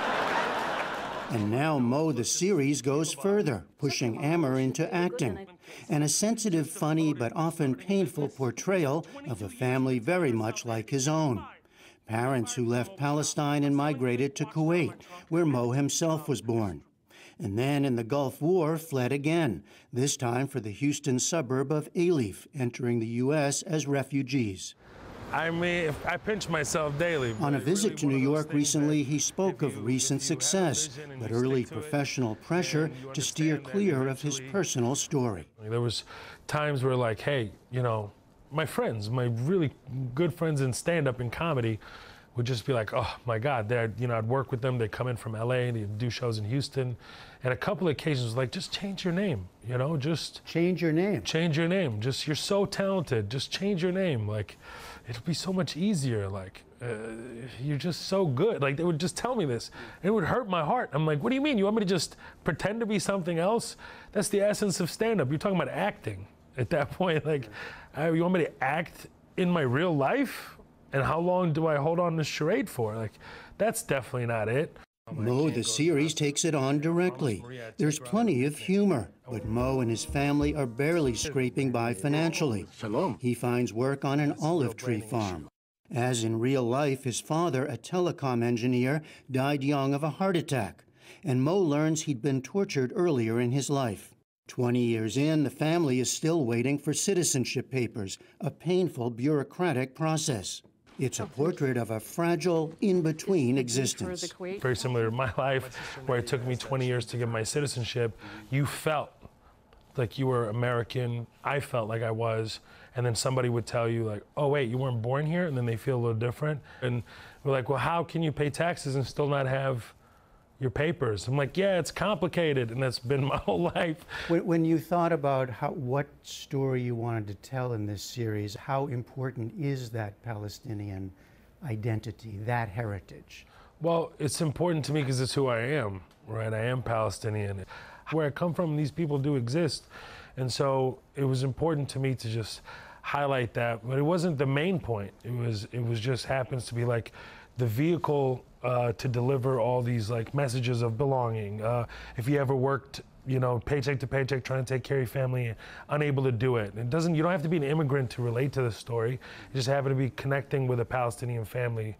And now Mo the series goes further, pushing Amer into acting, and a sensitive, funny, but often painful portrayal of a family very much like his own. Parents who left Palestine and migrated to Kuwait, where Mo himself was born. And then in the Gulf War fled again, this time for the Houston suburb of Alif, entering the U.S. as refugees. I mean, I pinch myself daily. On a visit to New York recently, he spoke of recent success, but early professional pressure to steer clear of his personal story. There was times where, like, hey, you know, my friends, my really good friends in stand-up and comedy would just be like, oh my God, I'd work with them, they'd come in from LA, they'd do shows in Houston. And a couple of occasions was like, just change your name, you know, just change your name. Change your name. Just, you're so talented, just change your name. Like, it'll be so much easier. Like, you're just so good. Like, they would just tell me this. And it would hurt my heart. I'm like, what do you mean? You want me to just pretend to be something else? That's the essence of stand-up. You're talking about acting at that point. Like, you want me to act in my real life? And how long do I hold on this charade for? Like, that's definitely not it. Mo the series takes it on directly. There's plenty of humor, but Mo and his family are barely scraping by financially. He finds work on an olive tree farm. As in real life, his father, a telecom engineer, died young of a heart attack, and Mo learns he'd been tortured earlier in his life. 20 years in, the family is still waiting for citizenship papers, a painful bureaucratic process. It's a portrait of a fragile, in-between existence. Very similar to my life, where it took me 20 years to get my citizenship. You felt like you were American. I felt like I was. And then somebody would tell you, like, oh, wait, you weren't born here? And then they feel a little different. And we're like, well, how can you pay taxes and still not have your papers? I'm like, yeah, it's complicated, and that's been my whole life. When you thought about what story you wanted to tell in this series, how important is that Palestinian identity, that heritage? Well, it's important to me because it's who I am, right? I am Palestinian. Where I come from, these people do exist. And so it was important to me to just highlight that, but it wasn't the main point. It was just happens to be like the vehicle to deliver all these like messages of belonging. If you ever worked, you know, paycheck to paycheck, trying to take care of your family, unable to do it. You don't have to be an immigrant to relate to the story. You just happen to be connecting with a Palestinian family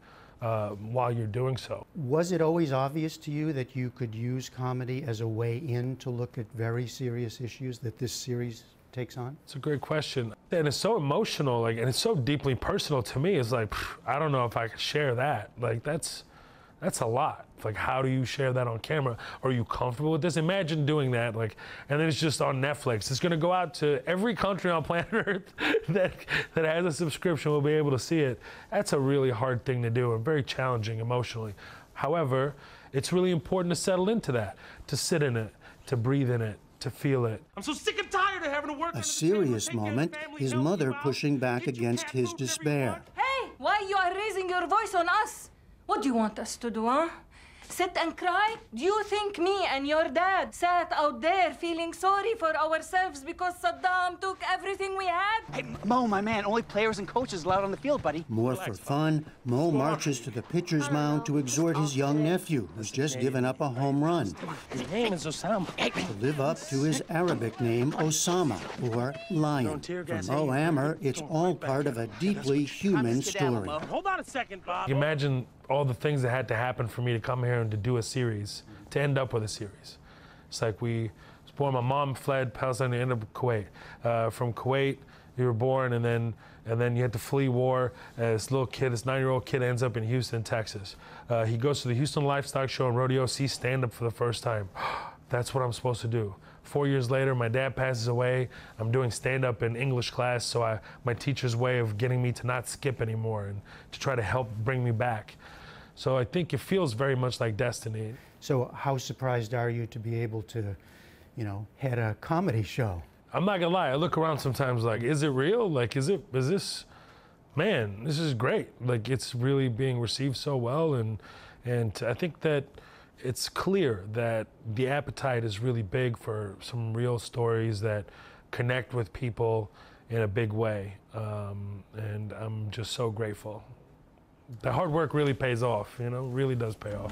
while you're doing so. Was it always obvious to you that you could use comedy as a way in to look at very serious issues that this series takes on? It's a great question. And it's so emotional, like, and it's so deeply personal to me. It's like, I don't know if I could share that. Like, that's a lot. Like, how do you share that on camera? Are you comfortable with this? Imagine doing that, like, and then it's just on Netflix. It's gonna go out to every country on planet Earth that has a subscription will be able to see it. That's a really hard thing to do and very challenging emotionally. However, it's really important to settle into that, to sit in it, to breathe in it, to feel it. I'm so sick and tired of having to work. A serious moment, his mother pushing back against his despair. Hey, why you are raising your voice on us? What do you want us to do, huh? Sit and cry? Do you think me and your dad sat out there feeling sorry for ourselves because Saddam took everything we had? Hey, Mo, my man, only players and coaches allowed on the field, buddy. More for fun, Mo marches to the pitcher's mound to exhort his young nephew, who's just given up a home run. His name is Osama. To live up to his Arabic name, Osama, or Lion. For Mo Amer, it's all part of a deeply human story. Hold on a second, Bob. Imagine all the things that had to happen for me to come here and to do a series, to end up with a series. It's like my mom fled Palestine to end up in Kuwait. From Kuwait, you were born, and then you had to flee war. This little kid, this 9-year-old kid, ends up in Houston, Texas. He goes to the Houston Livestock Show and Rodeo, sees stand-up for the first time. That's what I'm supposed to do. 4 years later, my dad passes away. I'm doing stand-up in English class, so my teacher's way of getting me to not skip anymore and to try to help bring me back. So I think it feels very much like destiny. So how surprised are you to be able to, you know, head a comedy show? I'm not gonna lie, I look around sometimes like, is it real? Like, is this, man, this is great. Like, it's really being received so well, and I think that it's clear that the appetite is really big for some real stories that connect with people in a big way, and I'm just so grateful. the hard work really pays off, you know, really does pay off.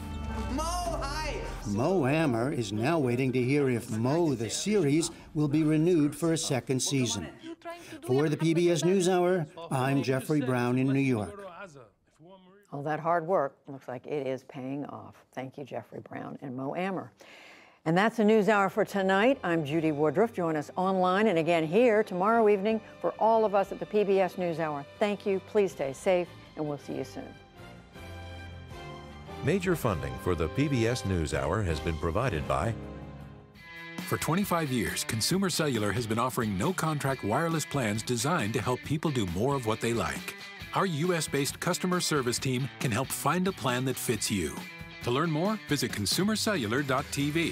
Mo Amer is now waiting to hear if Mo the series will be renewed for a second season. For the PBS NewsHour, I'm Jeffrey Brown in New York. All that hard work looks like it is paying off. Thank you, Jeffrey Brown and Mo Amer. And that's the NewsHour for tonight. I'm Judy Woodruff. Join us online and again here tomorrow evening for all of us at the PBS NewsHour. Thank you. Please stay safe, and we'll see you soon. Major funding for the PBS NewsHour has been provided by... For 25 years, Consumer Cellular has been offering no-contract wireless plans designed to help people do more of what they like. Our U.S.-based customer service team can help find a plan that fits you. To learn more, visit consumercellular.tv.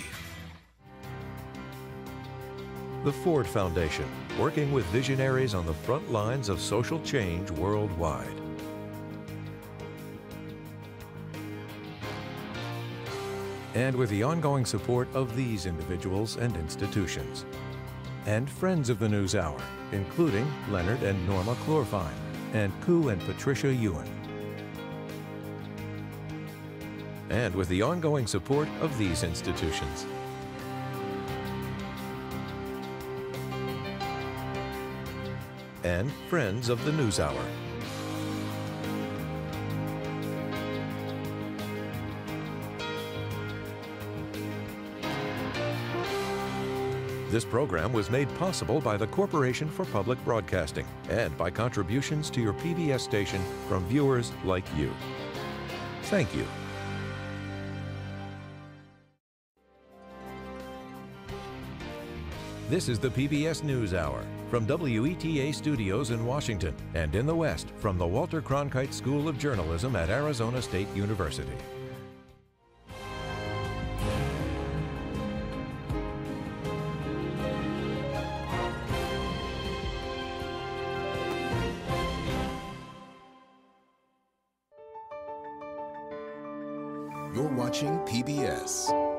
The Ford Foundation, working with visionaries on the front lines of social change worldwide. And with the ongoing support of these individuals and institutions. And friends of the NewsHour, including Leonard and Norma Clorfine, and Koo and Patricia Ewan. And with the ongoing support of these institutions. And friends of the NewsHour. This program was made possible by the Corporation for Public Broadcasting and by contributions to your PBS station from viewers like you. Thank you. This is the PBS NewsHour from WETA Studios in Washington and in the West from the Walter Cronkite School of Journalism at Arizona State University. You're watching PBS.